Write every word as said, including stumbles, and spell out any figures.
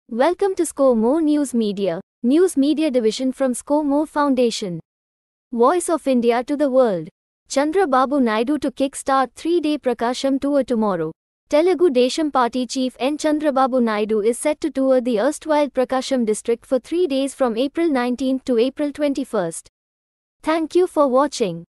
Welcome to Score More News Media, news media division from Score More Foundation. Voice of India to the world. Chandra Babu Naidu to kickstart three-day Prakasam tour tomorrow. Telugu Desam party chief N. Chandrababu Naidu is set to tour the erstwhile Prakasam district for three days from April nineteenth to April twenty-first. Thank you for watching.